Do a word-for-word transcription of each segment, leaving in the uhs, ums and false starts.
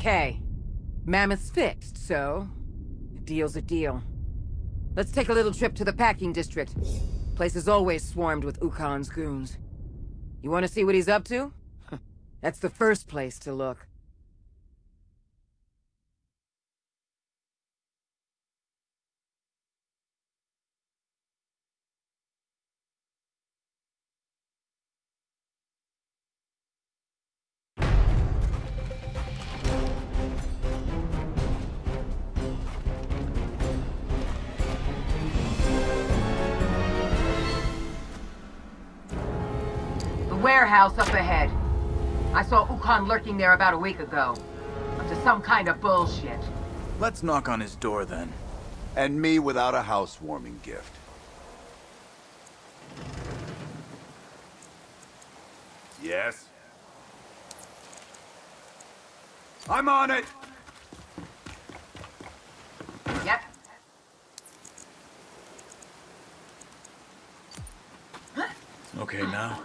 Okay. Mammoth's fixed, so... a deal's a deal. Let's take a little trip to the packing district. Place is always swarmed with Ukon's goons. You want to see what he's up to? That's the first place to look. Warehouse up ahead. I saw Ukon lurking there about a week ago. Up to some kind of bullshit. Let's knock on his door then. And me without a housewarming gift. Yes? I'm on it! Yep. Okay, now.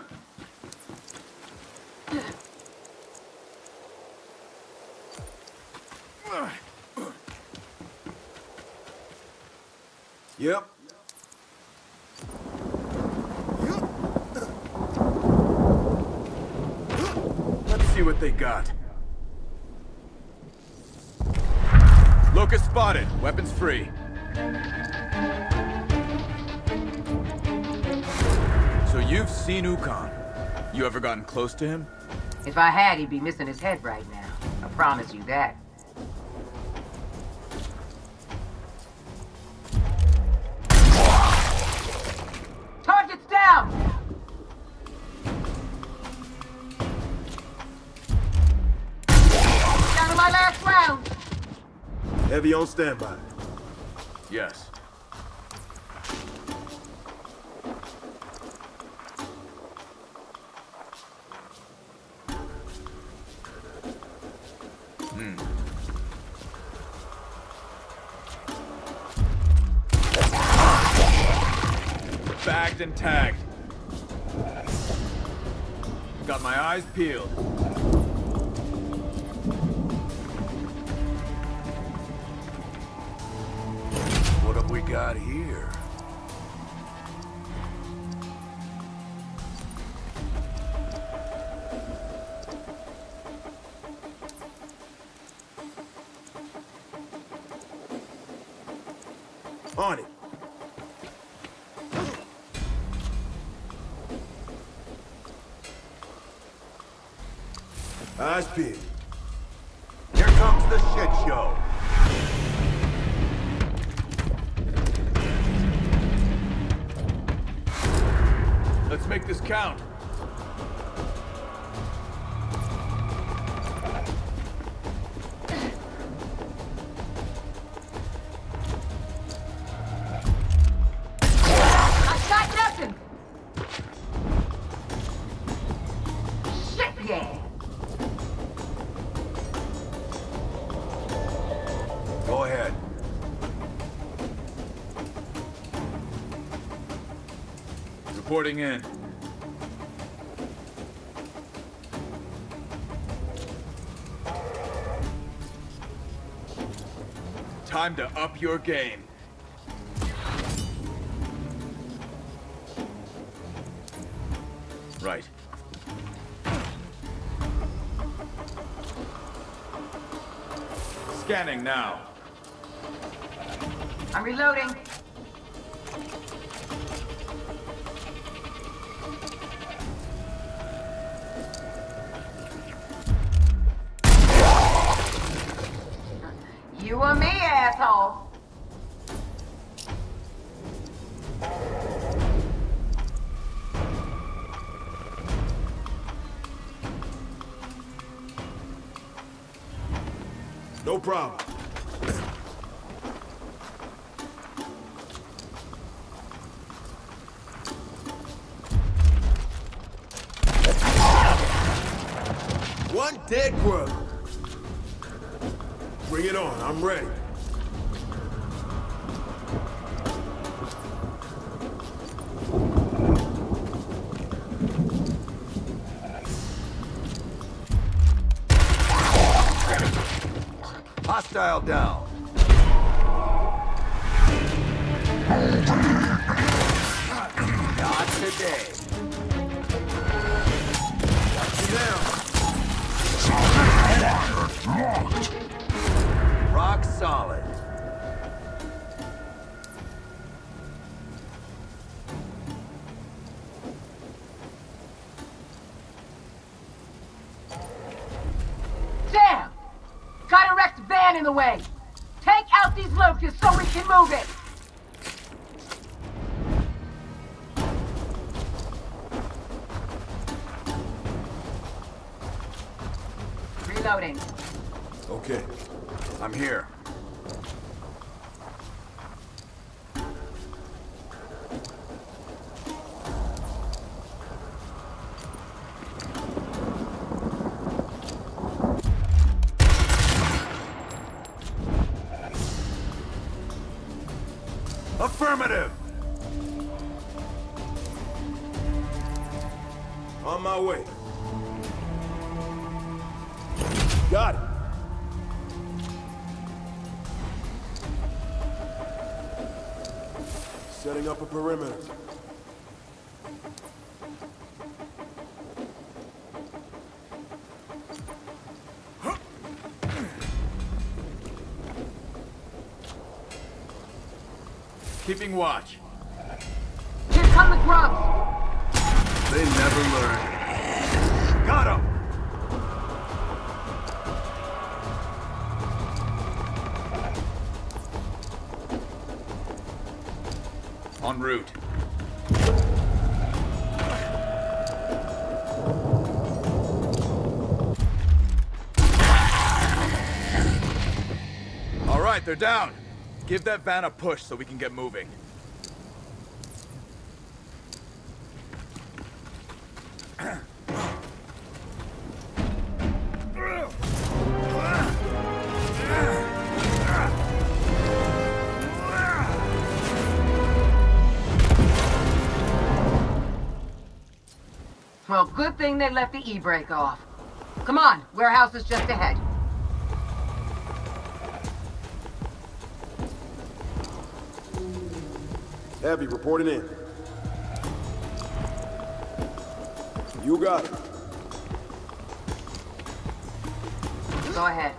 Yep. Let's see what they got. Locust spotted. Weapons free. So you've seen Ukon. You ever gotten close to him? If I had, he'd be missing his head right now. I promise you that. Target's down! Down to my last round! Heavy on standby. Yes. Bagged and tagged. Got my eyes peeled. What have we got here? On it. Eyes peeled. Here comes the shit show. Let's make this count. I got nothing! Shit, yeah! Go ahead. Reporting in. Time to up your game. Right. Scanning now. I'm reloading. You or me, asshole. No problem. One dead grub. Bring it on, I'm ready. Hostile down. Not today. Down. Rock solid. Damn! Got a wrecked van in the way! Take out these locusts so we can move it! Reloading. Okay. I'm here. Affirmative! On my way. Got it. Setting up a perimeter. Keeping watch. Here come the grubs! They never learn. Got him! En route. All right, they're down. Give that van a push so we can get moving. Well, good thing they left the e-brake off. Come on, warehouse is just ahead. Heavy reporting in. You got it. Go ahead.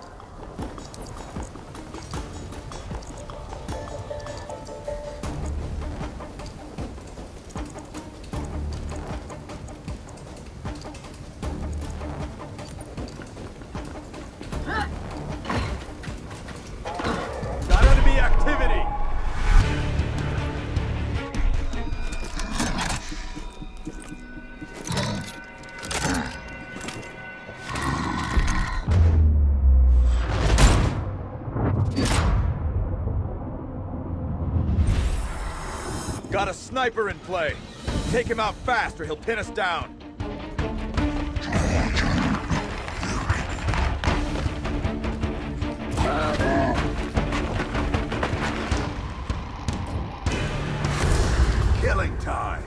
Got enemy activity! Got a sniper in play. Take him out fast or he'll pin us down. Killing time.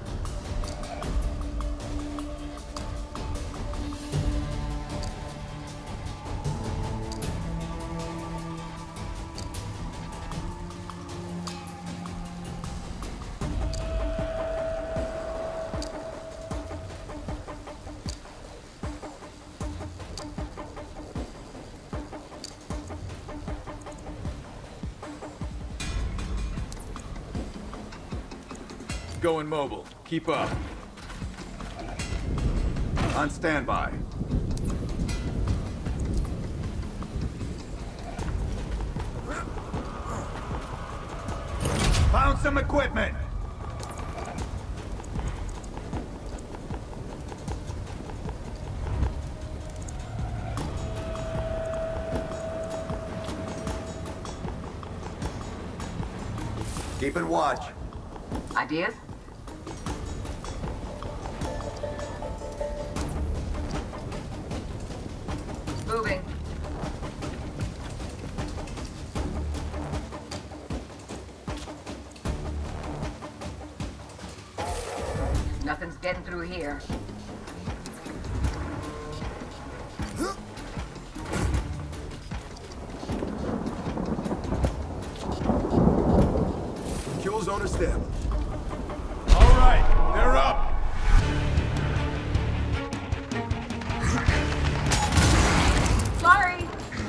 Going mobile. Keep up. On standby. Found some equipment. Keeping watch. Ideas? Moving. Nothing's getting through here. zone established. All right, they're up. Sorry.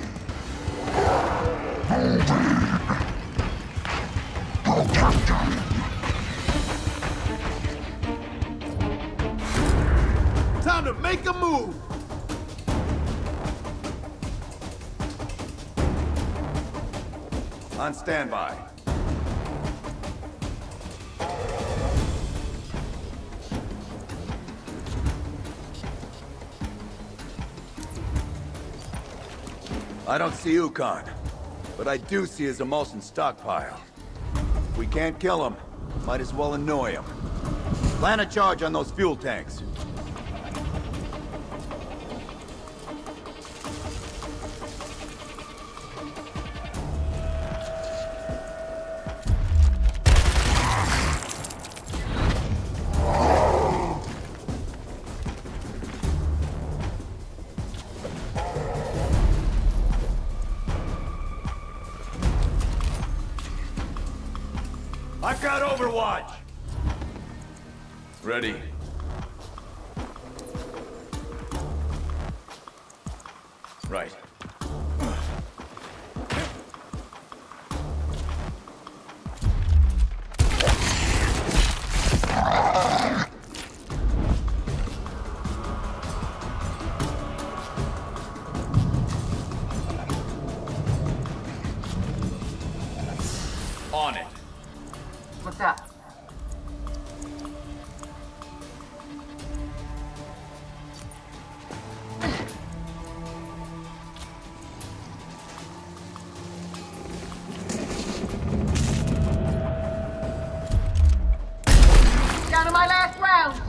Time to make a move! On standby. I don't see Ukon, but I do see his emulsion stockpile. If we can't kill him, might as well annoy him. Plan a charge on those fuel tanks. I've got Overwatch! Ready. Right. On it. What's up? Down to my last round.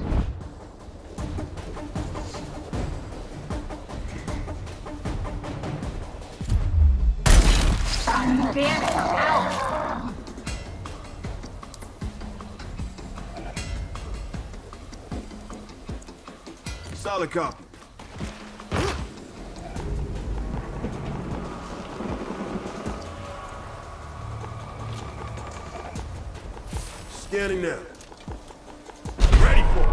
God damn it! Ow! Solid copy. Scanning now. Ready for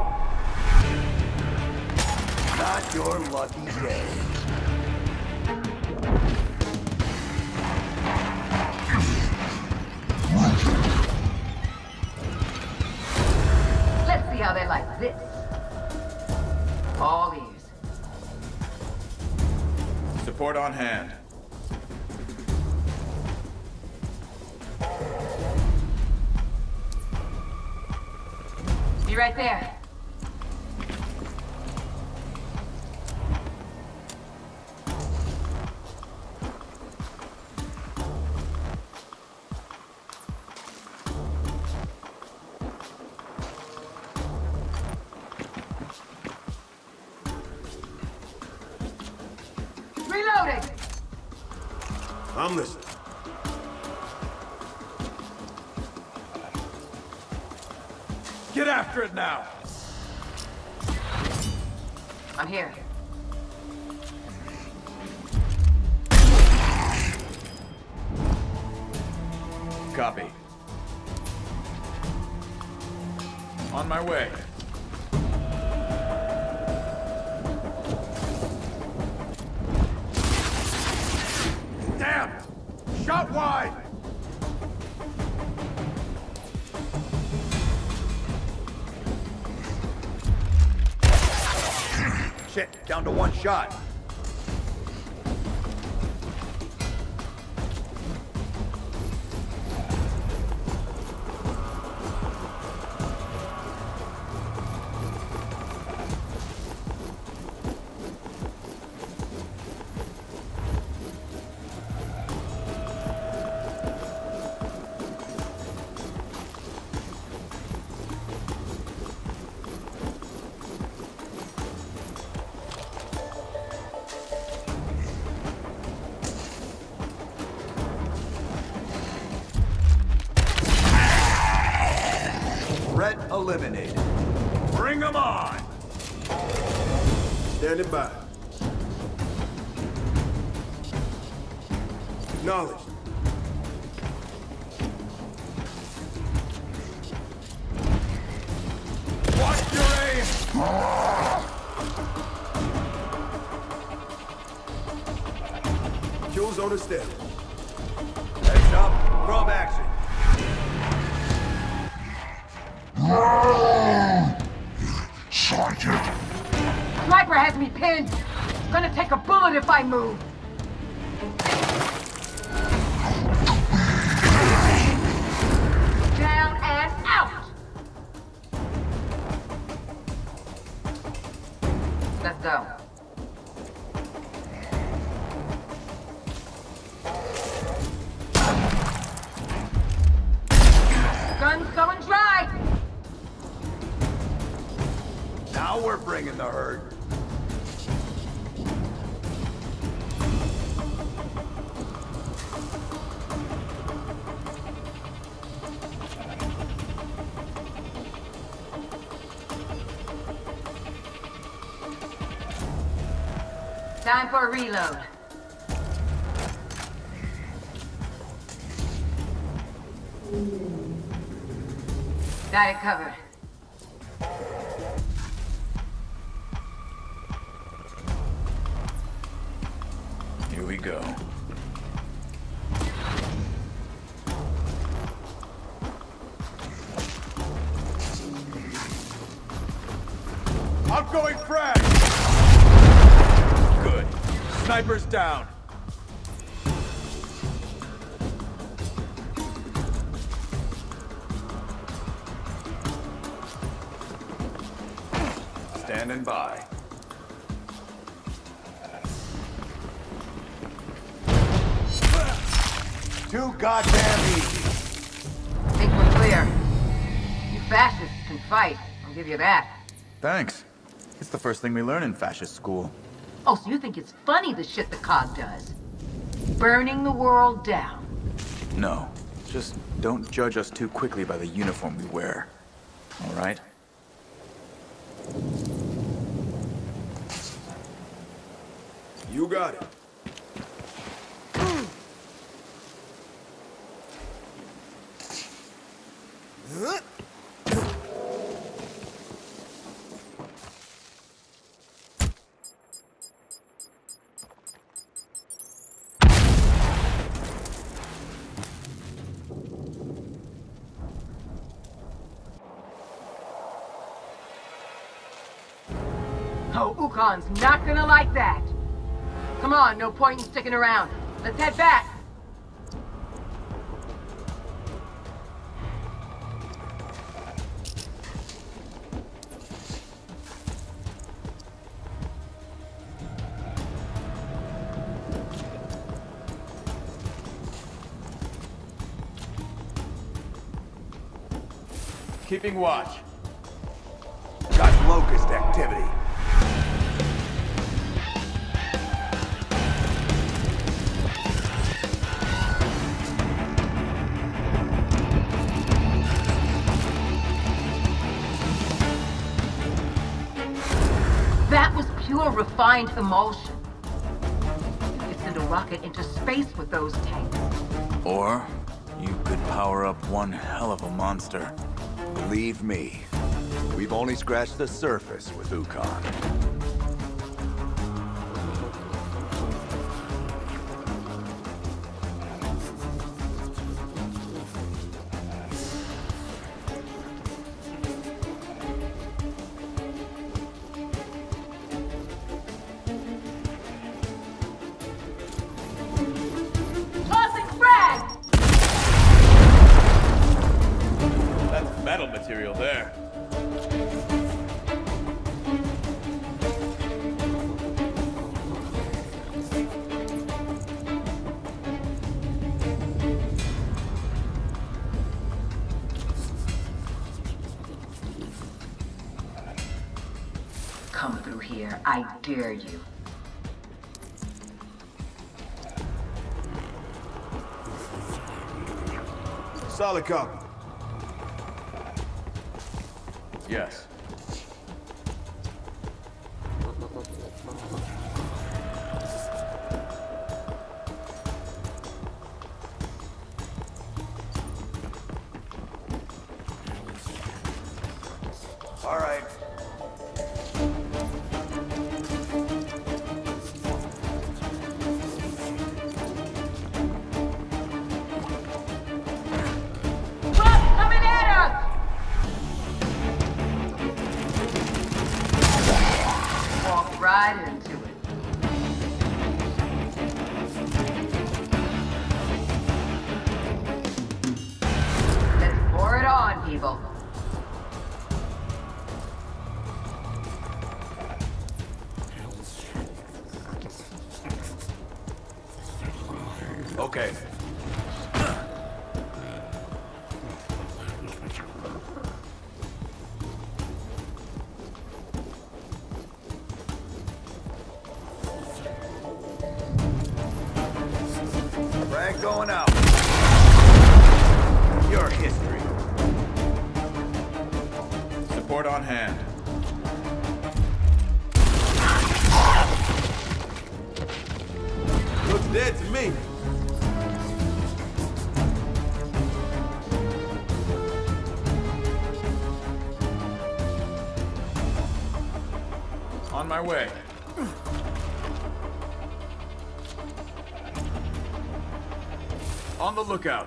it. Not your lucky day. Let's see how they like this. All ears. Support on hand. Be right there. Reloading! I'm listening. Get after it now! I'm here. Copy. On my way. Damn! Shot wide! Shit, down to one shot. Threat eliminated. Bring them on! Standing by. Acknowledged. Fuel zone is there. Heads up, probe action. Sergeant. Sniper has me pinned. Gonna take a bullet if I move. Down and out. Let's go. Gun's going dry. Now we're bringing the herd. Time for a reload. Got it covered. Here we go. Outgoing frag! Good. Sniper's down. Standing by. Too goddamn easy. Think we're clear. You fascists can fight, I'll give you that. Thanks. It's the first thing we learn in fascist school. Oh, so you think it's funny the shit the C O G does? Burning the world down. No. Just don't judge us too quickly by the uniform we wear. All right? You got it. Oh, Ukon's not gonna like that. Come on, no point in sticking around. Let's head back. Keeping watch. Got locust activity. That was pure refined emulsion. You could send a rocket into space with those tanks. Or you could power up one hell of a monster. Believe me, we've only scratched the surface with Ukon. Metal material there. Come through here, I dare you. Solid copy. Yes. All right. people. Okay. Frag going out. Your history. Support on hand. Looks dead to me. On my way. On the lookout.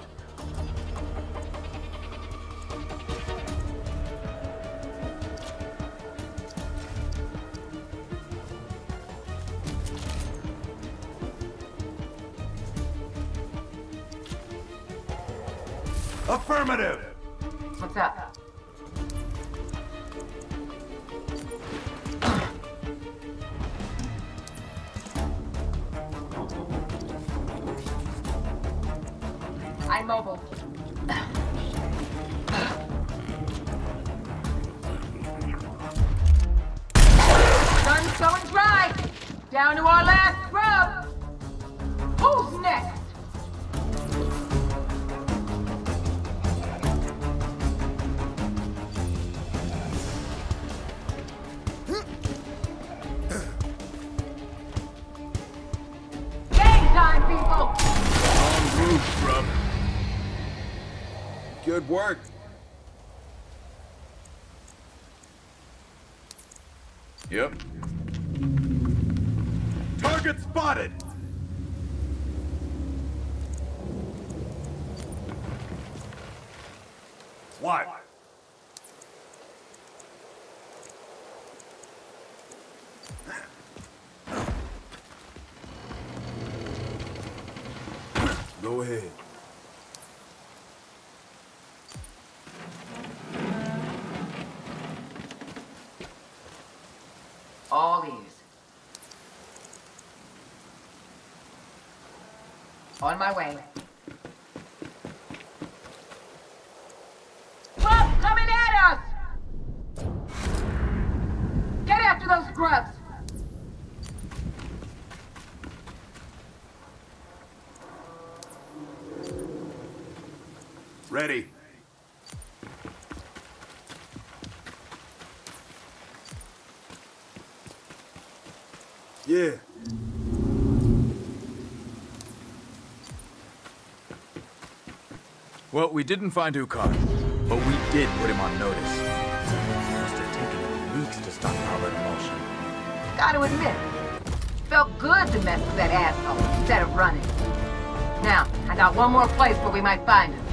Affirmative! What's up? I'm mobile. Sun's going dry. Down to our last scrub. Who's next? Game time, people. On route, scrub. Good work. Yep. Target spotted! What? Go ahead. All ease. On my way. Grubs coming at us! Get after those grubs! Ready. Yeah. Well, we didn't find Ukon, but we did put him on notice. It must have taken him weeks to stockpile that emulsion. Gotta admit, felt good to mess with that asshole instead of running. Now, I got one more place where we might find him.